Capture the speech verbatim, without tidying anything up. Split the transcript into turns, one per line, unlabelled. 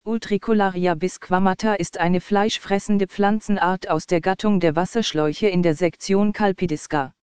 Utricularia bisquamata ist eine fleischfressende Pflanzenart aus der Gattung der Wasserschläuche in der Sektion Calpidisca.